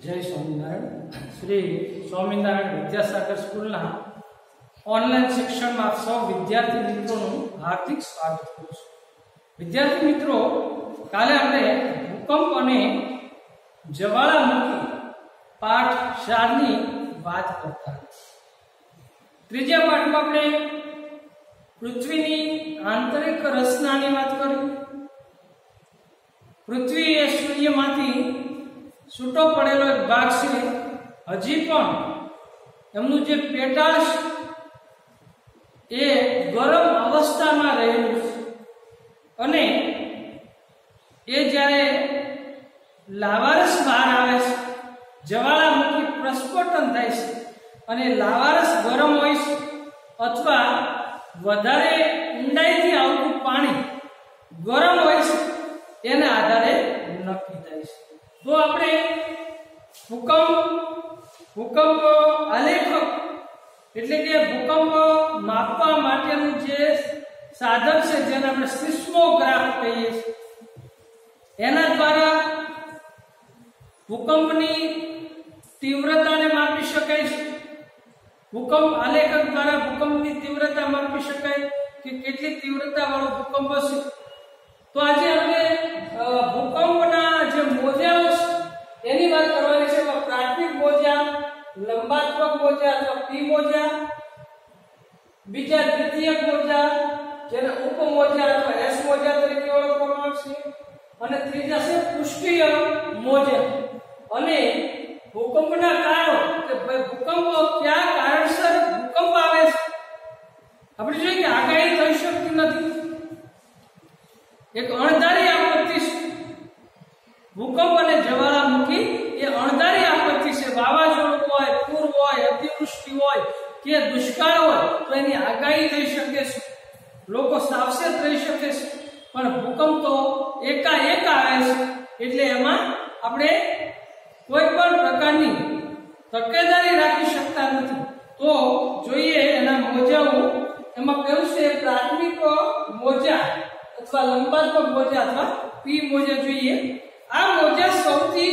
जय Swaminarayan. Shri Swaminarayan Vidyasagar school online शिक्षण में सौ विद्यार्थी मित्रों हार्दिक स्वागत करूं छुं। विद्यार्थी मित्रों, काले आपणे भूकंप अने ज्वालामुखी पाठ 4 नी बात करता। त्रीजा पाठ में आपणे पृथ्वीनी आंतरिक रचनानी बात करी। पृथ्वी ए सूर्यमांथी छूटो पड़ेलो एक भाग छे। हजी पण एमनुं जे पेटाळ ए गरम अवस्था में रहेलुं छे अने ए ज्यारे लावारस बहार आवे छे, ज्वालामुखी प्रस्फोटन थाय छे अने लावारस गरम होय छे अथवा वधारे ऊंडाईथी आवतुं पाणी गरम होय छे एना आधारे नक्की थाय छे। तो आपणे भूकंप आलेखक एटले के भूकंप मापवा माटेनुं जे साधन छे जेने आपणे सिस्मोग्राफ कहीए छीए एना द्वारा भूकंपनी तीव्रताने मापी शकाय छे। भूकंप आलेखक द्वारा भूकंपनी तीव्रता मापी शकाय के केटली तीव्रता वाळो भूकंप हशे। तो आज આપણે ભૂકંપના જે મોજાઓ છે એની વાત કરવાની છે। પ્રાથમિક મોજા, લંબાત્મક મોજા અથવા પી મોજા, બીજા દ્વિતીયક મોજા જેને ઉપમોજા અથવા એસ મોજા તરીકે ઓળખવામાં આવે છે અને ત્રીજા છે પૃષ્ઠીય મોજા। અને ભૂકંપના કારણો કે ભૂકંપ કયા કારણસર ભૂકંપ આવે છે આપણે જોઈએ કે આગાહી થઈ શકતી નથી। एक अणधारी आपत्ति छे। भूकंप अने ज्वालामुखी ए अणधारी आपत्ति छे। वावाजोडुं होय, पूर होय, अतिवृष्टि होय के दुष्काळ होय तो एनी आगाही थई शके छे, लोको सावचेत रही शके छे। पण भूकंप तो एकाएक आवे छे એટલે એમાં આપણે કોઈ પણ પ્રકારની તકેદારી રાખી શકતા નથી। તો જોઈએ એના મોજાઓ। એમાં પહેલું છે પ્રાથમિક મોજા अथवा लंबात्मक मोजा अथवा पी मोजा જોઈએ। आ मोजा સૌથી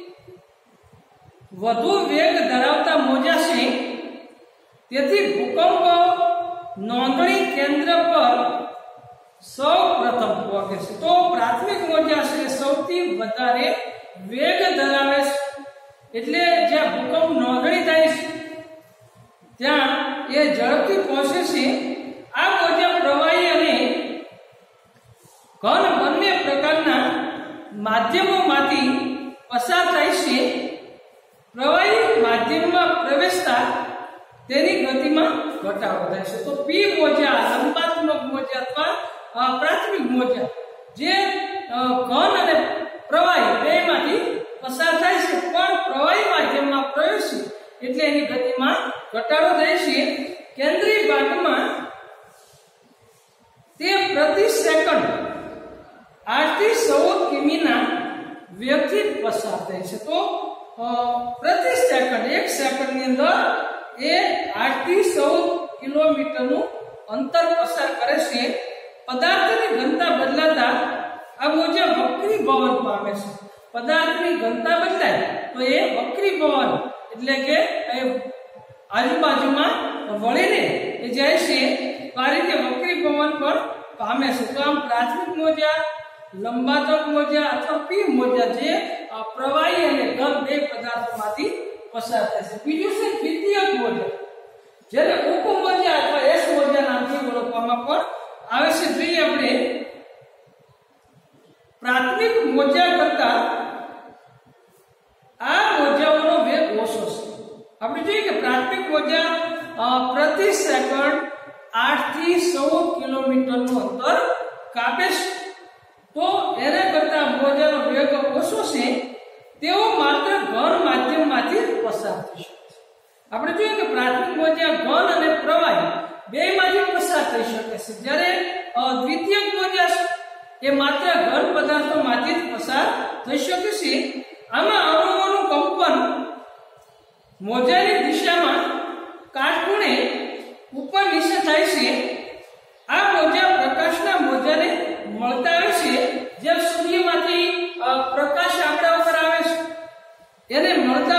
વધુ વેગ ધરાવતા મોજા છે। તેથી ભૂકંપ નોંધણી કેન્દ્ર પર સૌ પ્રથમ પહોંચે છે। તો પ્રાથમિક મોજા છે સૌથી વધારે વેગ ધરાવે છે એટલે જ્યાં ભૂકંપ નોંધણી થાય છે ત્યાં એ ઝડપથી પહોંચે છે। આ મોજા પ્રવાહી અને ઘન બંને પ્રકારના માધ્યમોમાંથી પસાર થાય છે। પ્રવાહી માધ્યમમાં પ્રવેશતા તેની ગતિમાં ઘટાડો થાય છે। તો પી મોજા લંબાત્મક મોજા અથવા પ્રાથમિક મોજા જે ઘન અને પ્રવાહી બેમાંથી પસાર થાય છે પણ પ્રવાહી માધ્યમમાં પ્રવેશે એટલે એની ગતિમાં ઘટાડો થાય છે। કેન્દ્રીય ભાગમાં તે પ્રતિ સેકન્ડ 8 થી 14 કિમીના વેગથી પસાર થાય છે। તો પ્રતિ સેકન્ડ 1 સેકન્ડની અંદર એ 8 થી 14 કિલોમીટરનું અંતર પસાર કરે છે। પદાર્થની ઘનતા બદલાતા આ મોજા વક્રીભવન પામે છે। પદાર્થની ઘનતા બદલાય તો એ વક્રીભવન એટલે કે આજુબાજુમાં વળીને એ જાય છે તો આ રીતે વક્રીભવન પણ પામે છે। તો આમ પ્રાથમિક મોજા, लंबात्मक मोजा अथवा पी मोजा जे प्रवाही અને ઘન બે પદાર્થોમાંથી પસાર થાય છે। બીજું છે દ્વિતીયક મોજા જેને ઉપમોજા અથવા એસ મોજા નામથી ઓળખવામાં પણ આવે છે। જોઈએ આપણે પ્રાથમિક મોજા કરતા આ મોજાઓનો વેગ ઓછો છે। આપણે જોઈએ કે પ્રાથમિક મોજા પ્રતિ સેકન્ડ 8 થી 14 કિલોમીટરનું અંતર કાપે છે। तो एना करता मोजानो वेग ओछो छे तेओ मात्र घन माध्यममांथी पसार थई शके छे। आपणे जोईए के प्राथमिक मोजा घन अने प्रवाही बेयमांथी पसार थई शके छे, ज्यारे द्वितीयक मोजा ए मात्र घन पदार्थोमांथी पसार थई शके छे। आमां अणुओनुं कंपन मोजानी दिशामां काटखूणे उपर नीचे थाय छे। आ मोजा प्रकाशना मोजाने મળતા હોય છે। જેમ સૂર્યમાંથી પ્રકાશ આપણા ઉપર આવે છે એને મળતા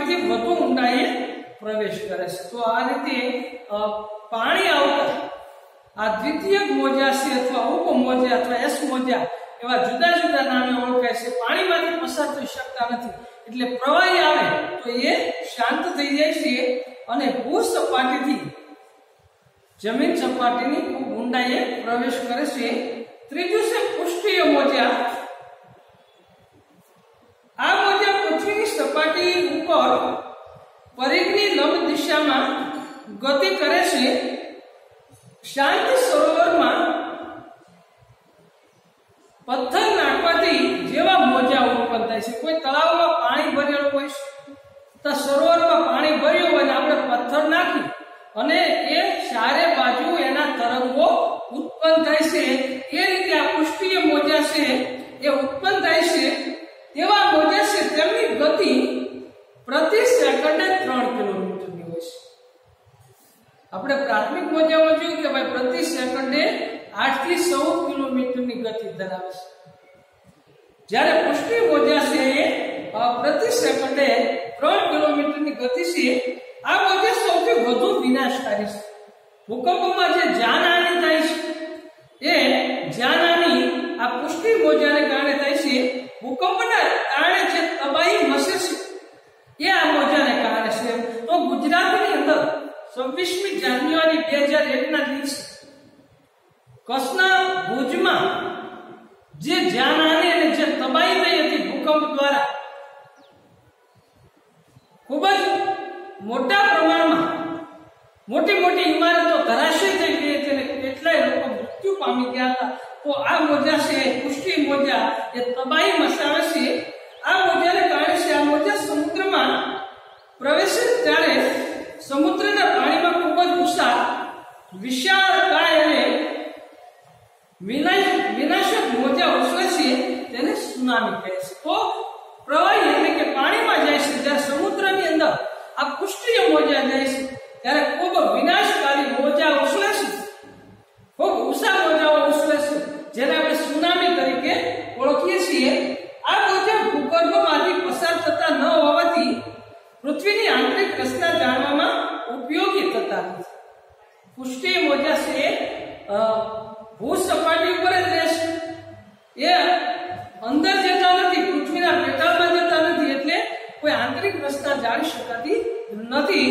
સપાટીથી વધુ ઊંડાઈએ પ્રવેશ કરે છે। તો આ રીતે પાણી આવતા આ દ્વિતીયક મોજા છે અથવા ઉપમોજા અથવા એસ મોજા એવા જુદા જુદા નામે ઓળખાય છે। પાણીમાંથી પસાર થઈ શકતા નથી, એટલે પ્રવાહી આવે તો એ શાંત થઈ જાય છે અને ભૂ સપાટીથી જમીન સપાટીની ખૂબ ઊંડાઈએ પ્રવેશ કરે છે। ત્રીજું છે પૃષ્ઠીય મોજા। આ મોજા પૃથ્વીની સપાટી ઉપર પરિઘની લંબ દિશામાં ગતિ કરે છે। શાંત સરોવરમાં પથ્થર નાખવાથી જેવા મોજા ઉત્પન્ન થાય છે। કોઈ તળાવમાં પાણી ભરેલું હોય તો સરોવરમાં પાણી ભર્યું હોય ને આપણે પથ્થર નાખી અને એ ચારે બાજુ એના તરંગો ઉત્પન્ન થાય છે, એ રીતે આ પૃષ્ઠીય મોજા છે એ ઉત્પન્ન થાય છે। તેવા મોજા છે તેમની ગતિ પ્રતિ સેકન્ડે 3 કિલોમીટરની હોય છે। આપણે પ્રાથમિક મોજામાં જોયું કે ભાઈ પ્રતિ સેકન્ડે 8 થી 14 કિલોમીટરની ગતિ ધરાવે છે, જ્યારે પૃષ્ઠીય મોજા છે એ પ્રતિ સેકન્ડે 3 કિલોમીટરની ગતિ છે। આ મોજા સૌથી વધુ વિનાશકારી છે। ભૂકંપમાં જે જાનહાનિ થાય છે એ જાનહાનિ આ પૃષ્ઠીય મોજાને કારણે થાય છે। ભૂકંપના કારણે જે તબાહી મચે છે એ આ મોજાને કારણે છે। તો ગુજરાતની અંદર 26મી જાન્યુઆરી 2001 ના દિવસે કચ્છના ભુજમાં જે જાનહાનિ અને જે તબાહી થઈ હતી ભૂકંપ દ્વારા, ખૂબ જ મોટા પ્રમાણમાં મોટી મોટી ઇમારતો ધરાશયી થઈ ગઈ હતી અને કેટલાય લોકો મૃત્યુ પામી ગયા હતા। તો આ મોજા છે પૃષ્ઠીય મોજા એ તબાહી મચાવે છે। આ મોજાને કારણે છે આ મોજા સમુદ્રમાં પ્રવેશે ત્યારે સમુદ્રના પાણીમાં ખૂબ જ વિશાળકાય અને વિનાશક મોજા ઉછળે છે, તેને સુનામી કહે છે। તો પ્રવાહી એટલે કે પાણીમાં જાય છે જ્યારે સમુદ્રની અંદર આ પૃષ્ઠીય મોજા જાય છે ત્યારે ખૂબ વિનાશકારી મોજા ઉછળે છે, ખૂબ ઊંચા મોજાઓ ઉછળે છે, જેને આપણે સુનામી તરીકે ઓળખીએ છીએ। આ મોજા ભૂગર્ભમાંથી પસાર થતા ન હોવાથી પૃથ્વીની આંતરિક રચના જાણવામાં ઉપયોગી થતા નથી। પૃષ્ઠીય મોજા છે ભૂ સપાટી ઉપર જ રહેશે, એ અંદર જતા નથી, પૃથ્વીના પેટાળમાં જતા નથી, એટલે કોઈ આંતરિક રચના જાણી શકાતી નથી।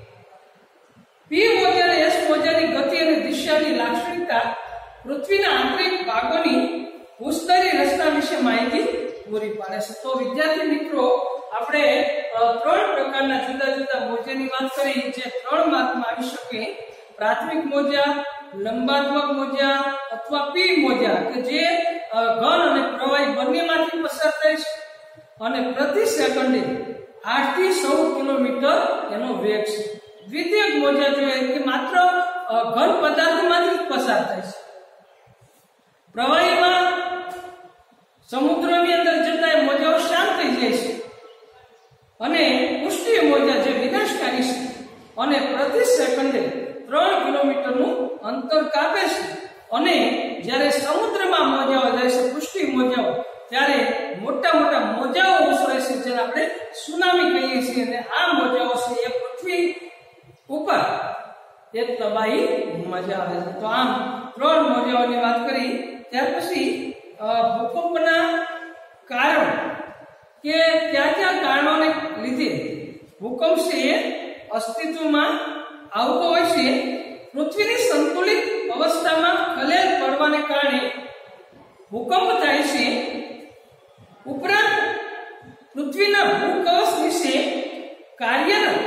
પી મોજા અને એસ મોજાની ગતિ અને દિશાની લાક્ષણિકતા પૃથ્વીના આંતરિક ભાગોની ભૂસ્તરીય રચના વિશે માહિતી પૂરી પાડે છે। તો વિદ્યાર્થી મિત્રો, આપણે 3 પ્રકારના જુદા જુદા મોજાની વાત કરી, જે 3 માર્કમાં આવી શકે। પ્રાથમિક મોજા, લંબાત્મક મોજા અથવા પી મોજા કે જે ઘન અને પ્રવાહી બંનેમાંથી પસાર થાય છે અને પ્રતિ સેકન્ડે 8 થી 14 કિલોમીટર એનો વેગ છે। દ્વિતીયક મોજા જોઈએ કે માત્ર ઘન પદાર્થમાંથી જ પસાર થાય છે, પ્રવાહીમાં સમુદ્રની અંદર જતા એ મોજાઓ શાંત થઈ જાય છે। અને પૃષ્ઠીય મોજા જે વિનાશકારી છે અને પ્રતિ સેકન્ડે 3 કિલોમીટરનું અંતર કાપે છે। અને જ્યારે સમુદ્રમાં મોજાઓ જાય છે પૃષ્ઠીય મોજાઓ, ત્યારે મોટા મોટા મોજાઓ ઉછળે છે, જેને આપણે સુનામી કહીએ છીએ। અને આ મોજાઓ છે એ પૃથ્વી ઉપર એક તબાહી મચાવે છે। તો આમ 3 મોજાઓની વાત કરી। ત્યાર પછી ભૂકંપના કારણ કે ક્યાં કારણોને લીધે ભૂકંપ છે એ અસ્તિત્વમાં આવતો હોય છે। પૃથ્વીની સંતુલિત અવસ્થામાં ખલેલ પડવાને કારણે ભૂકંપ થાય છે। ઉપરાંત પૃથ્વીના ભૂકવચ વિશે કાર્યરત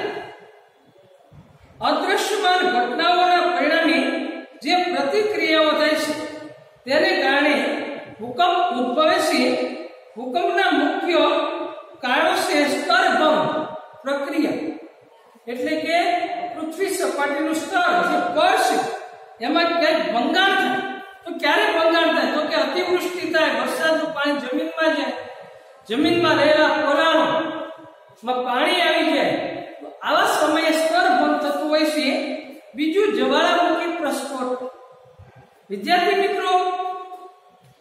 અદ્રશ્યમાન ઘટનાઓના પરિણામે જે પ્રતિક્રિયાઓ થાય છે તેને કારણે ભૂકંપ ઉદ્ભવે છે। ભૂકંપના મુખ્ય કારણો છે સ્તરભંગ પ્રક્રિયા, એટલે કે પૃથ્વી સપાટીનું સ્તર જે કળ છે એમાં ક્યાંક ભંગાણ થાય। તો ક્યારે ભંગાણ થાય? તો કે અતિવૃષ્ટિ થાય, વરસાદનું પાણી જમીનમાં જાય, જમીનમાં રહેલા પોલાણોમાં પાણી આવી જાય, તો આવા સમયે સ્તરભંગ થતું હોય છે। બીજું જ્વાળામુખી પ્રસ્ફોટ। વિદ્યાર્થી મિત્રો,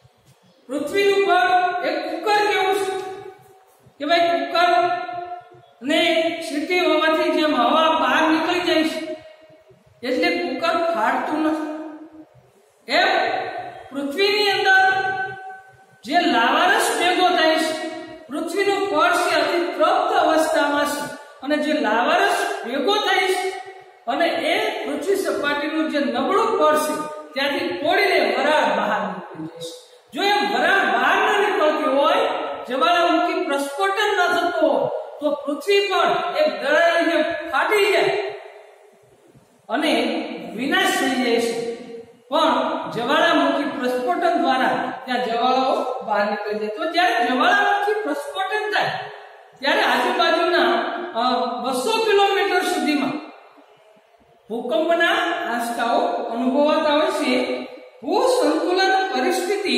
પૃથ્વી ઉપર એક કુકર કેવું છે કે ભાઈ કુકર ને સીટી હોવાથી જેમ હવા બહાર નીકળી જાય છે એટલે કુકર ફાટતું નથી એમ પૃથ્વીની અંદર જે લાવારસ ભેગો થાય છે પૃથ્વીનું પડ છે અતિ તૃપ્ત અવસ્થામાં છે અને જે લાવારસ ભેગો થાય છે અને એ પૃથ્વી સપાટીનું જે નબળું પડ છે ત્યાંથી તોડીને વરાળ બહાર નીકળી જાય છે જો એમ વરાળ બહાર ન નીકળતી હોય જ્વાળામુખી પ્રસ્ફોટન ન થતું હોય તો પૃથ્વી પણ એક દરાઈને ફાટી જાય અને વિનાશ થઈ જાય છે પણ જ્વાળામુખી પ્રસ્ફોટન દ્વારા ત્યાં જ્વાળાઓ બહાર નીકળી જાય તો જ્યારે જ્વાળામુખી પ્રસ્ફોટન થાય ત્યારે આજુબાજુના 200 કિલોમીટર સુધીમાં ભૂકંપના આંચકાઓ અનુભવાતા હોય છે ભૂ સંતુલન પરિસ્થિતિ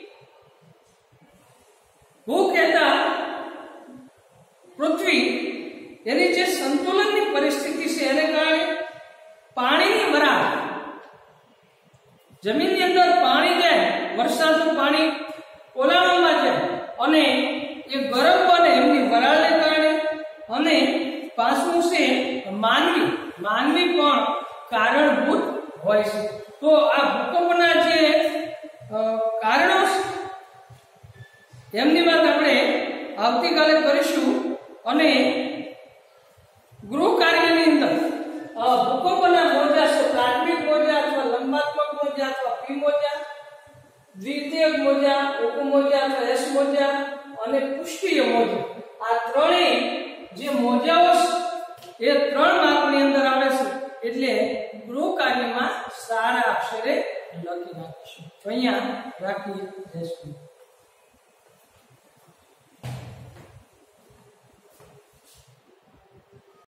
ભૂ કહેતા પૃથ્વી એની જે સંતુલનની પરિસ્થિતિ છે એને કારણે પાણીની વરાળ જમીનની અંદર પાણી જાય વરસાદનું પાણી ઓલાળામાં જાય અને એ ગરમ બને એમની વરાળને કારણે અને પાછું છે માનવી પણ કારણભૂત હોય છે તો આ ભૂકંપના જે કારણો છે એમની વાત આપણે આવતીકાલે કરીશું અને ગૃહ કાર્યની અંદર ભૂકંપના મોજા છે પ્રાથમિક મોજા અથવા લંબાત્મક મોજા અથવા પી મોજા દ્વિતીયક મોજા ઉપમોજા અથવા એસ મોજા અને પુષ્ટિય મોજા આ ત્રણેય જે મોજાઓ છે એ 3 માર્કની અંદર આવે છે એટલે ગૃહ કાર્યમાં સારા અક્ષરે લખી નાખીશું તો અહીંયા રાખી જઈશું.